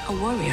a warrior.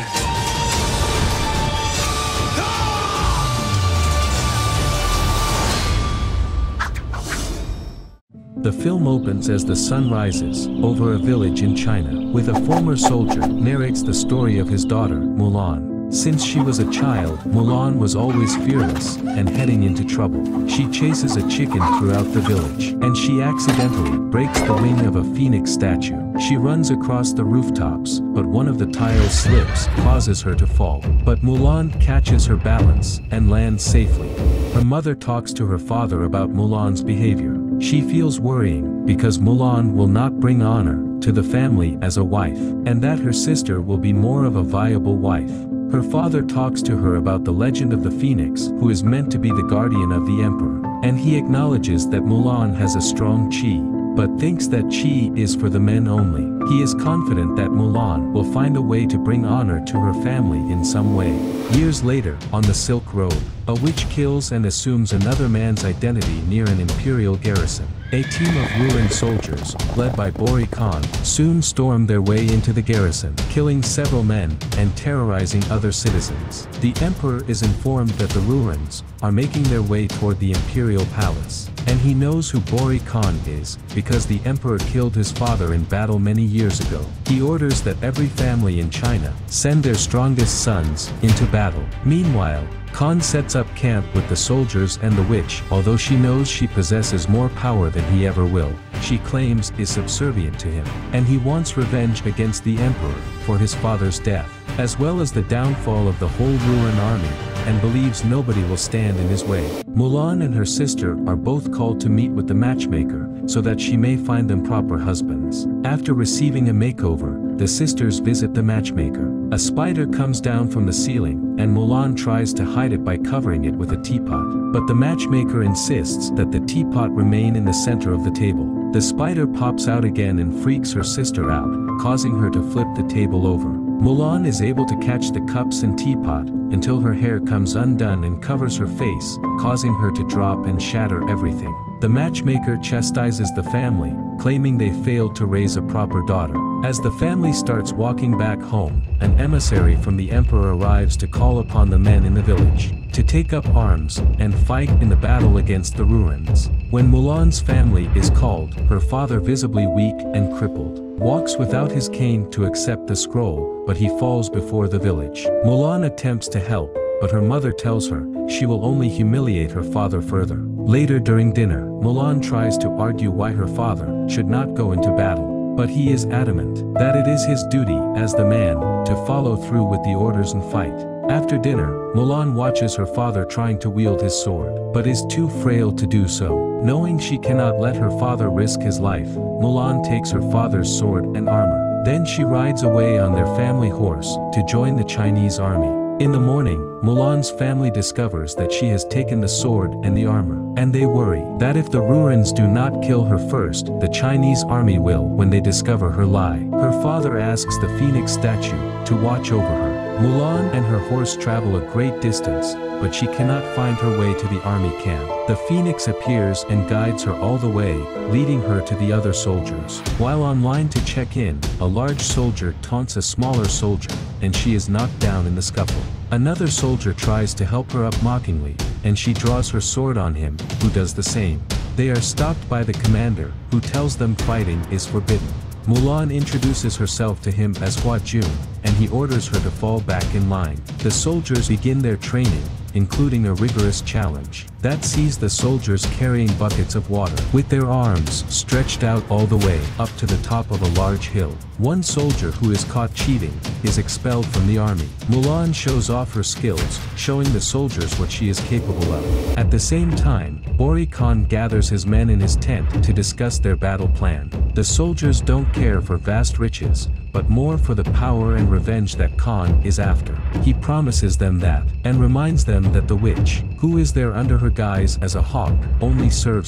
The film opens as the sun rises over a village in China, with a former soldier narrates the story of his daughter, Mulan. Since she was a child, Mulan was always fearless and heading into trouble. She chases a chicken throughout the village, and she accidentally breaks the wing of a phoenix statue. She runs across the rooftops, but one of the tiles slips, causes her to fall. But Mulan catches her balance and lands safely. Her mother talks to her father about Mulan's behavior. She feels worrying because Mulan will not bring honor to the family as a wife, and that her sister will be more of a viable wife. Her father talks to her about the legend of the phoenix, who is meant to be the guardian of the emperor, and he acknowledges that Mulan has a strong qi, but thinks that qi is for the men only. He is confident that Mulan will find a way to bring honor to her family in some way. Years later, on the Silk Road, a witch kills and assumes another man's identity near an imperial garrison. A team of ruined soldiers, led by Bori Khan, soon storm their way into the garrison, killing several men and terrorizing other citizens. The emperor is informed that the Ruins are making their way toward the imperial palace, and he knows who Bori Khan is because the emperor killed his father in battle many years ago. He orders that every family in China send their strongest sons into battle. Meanwhile, Khan sets up camp with the soldiers and the witch. Although she knows she possesses more power than he ever will, she claims is subservient to him, and he wants revenge against the emperor for his father's death, as well as the downfall of the whole Ruin army, and believes nobody will stand in his way. Mulan and her sister are both called to meet with the matchmaker, so that she may find them proper husbands. After receiving a makeover, the sisters visit the matchmaker. A spider comes down from the ceiling, and Mulan tries to hide it by covering it with a teapot. But the matchmaker insists that the teapot remain in the center of the table. The spider pops out again and freaks her sister out, causing her to flip the table over. Mulan is able to catch the cups and teapot, until her hair comes undone and covers her face, causing her to drop and shatter everything. The matchmaker chastises the family, claiming they failed to raise a proper daughter. As the family starts walking back home, an emissary from the emperor arrives to call upon the men in the village to take up arms and fight in the battle against the Ruins. When Mulan's family is called, her father, visibly weak and crippled, walks without his cane to accept the scroll, but he falls before the village. Mulan attempts to help, but her mother tells her she will only humiliate her father further. Later during dinner, Mulan tries to argue why her father should not go into battle, but he is adamant that it is his duty as the man to follow through with the orders and fight. After dinner, Mulan watches her father trying to wield his sword, but is too frail to do so. Knowing she cannot let her father risk his life, Mulan takes her father's sword and armor. Then she rides away on their family horse to join the Chinese army. In the morning, Mulan's family discovers that she has taken the sword and the armor, and they worry that if the Ruins do not kill her first, the Chinese army will when they discover her lie. Her father asks the phoenix statue to watch over her. Mulan and her horse travel a great distance, but she cannot find her way to the army camp. The phoenix appears and guides her all the way, leading her to the other soldiers. While online to check in, a large soldier taunts a smaller soldier, and she is knocked down in the scuffle. Another soldier tries to help her up mockingly, and she draws her sword on him, who does the same. They are stopped by the commander, who tells them fighting is forbidden. Mulan introduces herself to him as Hua Jun, and he orders her to fall back in line. The soldiers begin their training, including a rigorous challenge that sees the soldiers carrying buckets of water with their arms stretched out all the way up to the top of a large hill. One soldier who is caught cheating is expelled from the army. Mulan shows off her skills, showing the soldiers what she is capable of. At the same time, Bori Khan gathers his men in his tent to discuss their battle plan. The soldiers don't care for vast riches, but more for the power and revenge that Khan is after. He promises them that, and reminds them that the witch, who is there under her guise as a hawk, only serves him,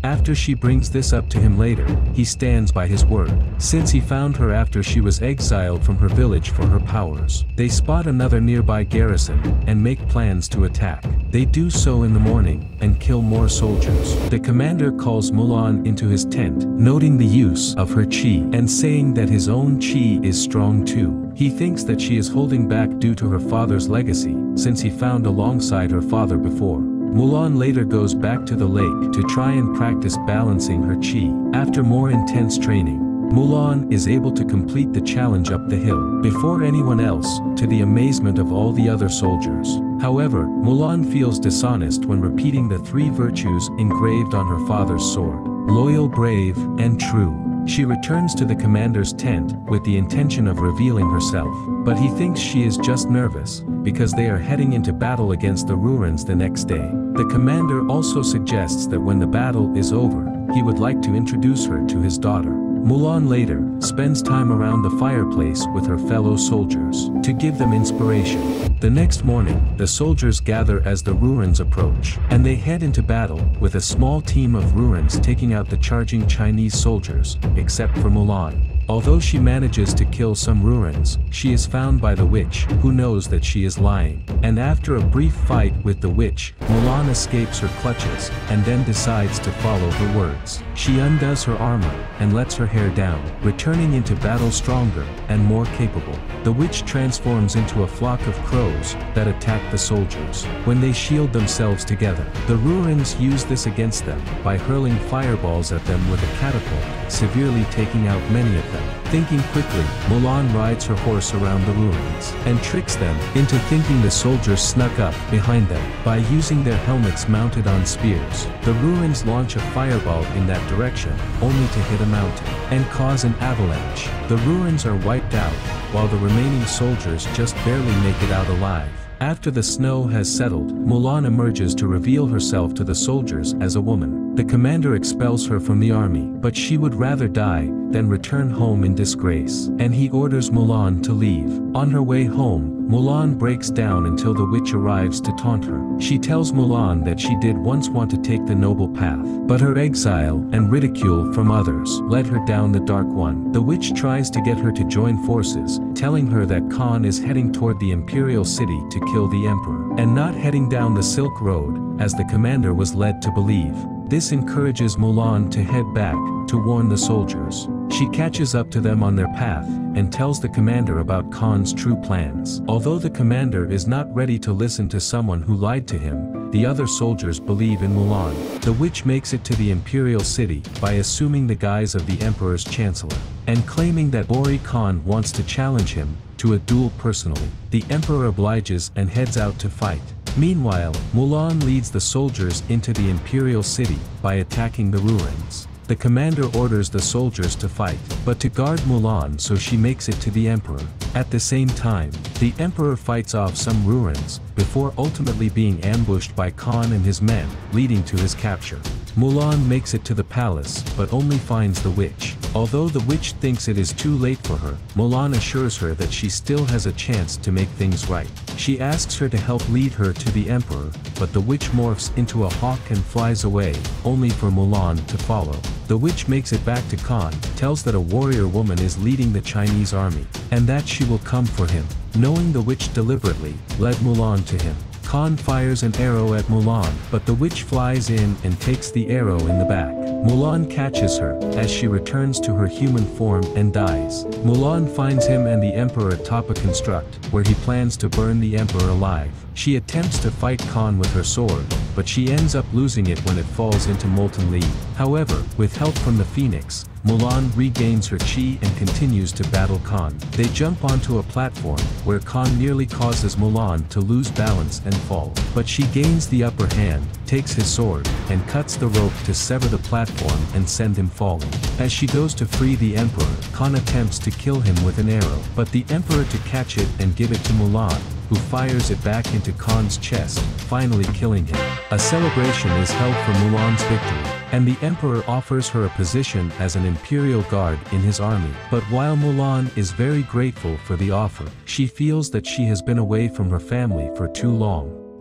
After she brings this up to him later, he stands by his word, since he found her after she was exiled from her village for her powers. They spot another nearby garrison, and make plans to attack. They do so in the morning, and kill more soldiers. The commander calls Mulan into his tent, noting the use of her chi, and saying that his own chi is strong too. He thinks that she is holding back due to her father's legacy, since he found alongside her father before. Mulan later goes back to the lake to try and practice balancing her chi. After more intense training, Mulan is able to complete the challenge up the hill before anyone else, to the amazement of all the other soldiers. However, Mulan feels dishonest when repeating the 3 virtues engraved on her father's sword: loyal, brave, and true. She returns to the commander's tent with the intention of revealing herself, but he thinks she is just nervous, because they are heading into battle against the Rurans the next day. The commander also suggests that when the battle is over, he would like to introduce her to his daughter. Mulan later spends time around the fireplace with her fellow soldiers to give them inspiration. The next morning, the soldiers gather as the Rurans approach, and they head into battle, with a small team of Rurans taking out the charging Chinese soldiers, except for Mulan. Although she manages to kill some Rurans, she is found by the witch, who knows that she is lying. And after a brief fight with the witch, Mulan escapes her clutches, and then decides to follow her words. She undoes her armor, and lets her hair down, returning into battle stronger, and more capable. The witch transforms into a flock of crows, that attack the soldiers. When they shield themselves together, the Rurans use this against them, by hurling fireballs at them with a catapult, severely taking out many of them. Thinking quickly, Mulan rides her horse around the Rurans, and tricks them into thinking the soldiers snuck up behind them. By using their helmets mounted on spears, the Rurans launch a fireball in that direction, only to hit a mountain, and cause an avalanche. The Rurans are wiped out, while the remaining soldiers just barely make it out alive. After the snow has settled, Mulan emerges to reveal herself to the soldiers as a woman. The commander expels her from the army, but she would rather die than return home in disgrace, and he orders Mulan to leave. On her way home, Mulan breaks down until the witch arrives to taunt her. She tells Mulan that she did once want to take the noble path, but her exile and ridicule from others led her down the dark one. The witch tries to get her to join forces, telling her that Khan is heading toward the imperial city to kill the emperor, and not heading down the Silk Road, as the commander was led to believe. This encourages Mulan to head back, to warn the soldiers. She catches up to them on their path, and tells the commander about Khan's true plans. Although the commander is not ready to listen to someone who lied to him, the other soldiers believe in Mulan. The witch makes it to the imperial city, by assuming the guise of the emperor's chancellor, and claiming that Ori Khan wants to challenge him to a duel personally. The emperor obliges and heads out to fight. Meanwhile, Mulan leads the soldiers into the imperial city, by attacking the Rurans. The commander orders the soldiers to fight, but to guard Mulan so she makes it to the emperor. At the same time, the emperor fights off some Rurans, before ultimately being ambushed by Khan and his men, leading to his capture. Mulan makes it to the palace, but only finds the witch. Although the witch thinks it is too late for her, Mulan assures her that she still has a chance to make things right. She asks her to help lead her to the emperor, but the witch morphs into a hawk and flies away, only for Mulan to follow. The witch makes it back to Khan, tells that a warrior woman is leading the Chinese army, and that she will come for him. Knowing the witch deliberately led Mulan to him, Khan fires an arrow at Mulan, but the witch flies in and takes the arrow in the back. Mulan catches her, as she returns to her human form and dies. Mulan finds him and the emperor atop a construct, where he plans to burn the emperor alive. She attempts to fight Khan with her sword, but she ends up losing it when it falls into molten lead. However, with help from the Phoenix, Mulan regains her chi and continues to battle Khan. They jump onto a platform, where Khan nearly causes Mulan to lose balance and fall. But she gains the upper hand, takes his sword, and cuts the rope to sever the platform and send him falling. As she goes to free the emperor, Khan attempts to kill him with an arrow, but the emperor to catch it and give it to Mulan, who fires it back into Khan's chest, finally killing him. A celebration is held for Mulan's victory, and the emperor offers her a position as an imperial guard in his army. But while Mulan is very grateful for the offer, she feels that she has been away from her family for too long.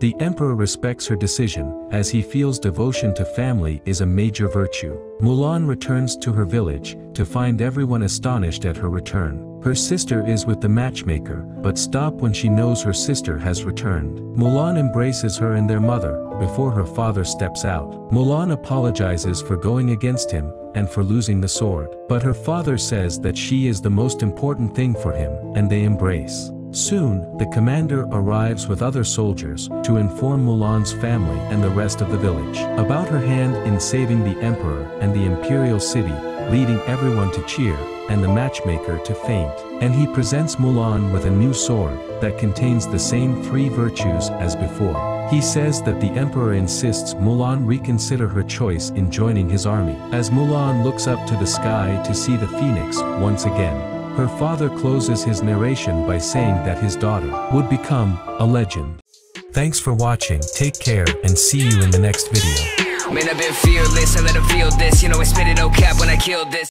The emperor respects her decision, as he feels devotion to family is a major virtue. Mulan returns to her village, to find everyone astonished at her return. Her sister is with the matchmaker, but stop when she knows her sister has returned. Mulan embraces her and their mother, before her father steps out. Mulan apologizes for going against him, and for losing the sword. But her father says that she is the most important thing for him, and they embrace. Soon, the commander arrives with other soldiers, to inform Mulan's family and the rest of the village about her hand in saving the emperor and the imperial city, leading everyone to cheer, and the matchmaker to faint. And he presents Mulan with a new sword, that contains the same 3 virtues as before. He says that the emperor insists Mulan reconsider her choice in joining his army. As Mulan looks up to the sky to see the phoenix once again, her father closes his narration by saying that his daughter would become a legend. Thanks for watching, take care, and see you in the next video. Man, I've been fearless, I let them feel this. You know I spit it no cap when I killed this.